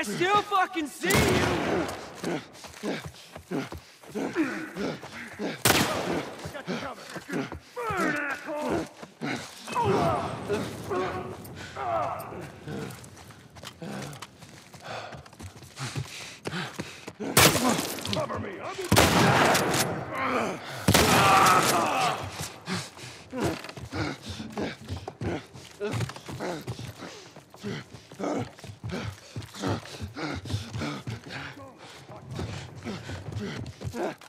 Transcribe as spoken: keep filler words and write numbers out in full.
I still fucking see you! I got you covered. Burn, asshole! Cover me! I'll be... Uh.